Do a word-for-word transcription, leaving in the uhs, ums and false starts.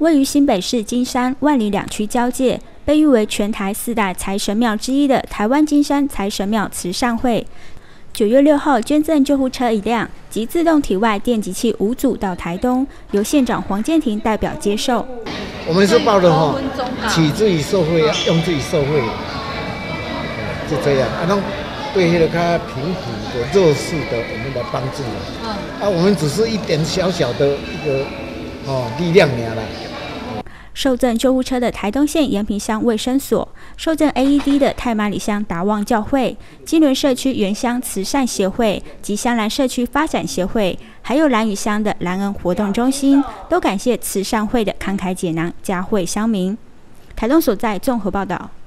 位于新北市金山、万里两区交界，被誉为全台四大财神庙之一的台湾金山财神庙慈善会，九月六号捐赠救护车一辆及自动体外电击器五组到台东，由县长黄建庭代表接受。 我们是抱着哈，取之于社会，用之于社会，就这样啊，让对那个较贫苦的弱势的我们来帮助啊，我们只是一点小小的一个哦力量而啦。 受赠救护车的台东县延平乡卫生所，受赠 A E D 的太麻里乡达旺教会、金轮社区原乡慈善协会及香兰社区发展协会，还有兰屿乡的兰恩活动中心，都感谢慈善会的慷慨解囊，嘉惠乡民。台东所在综合报道。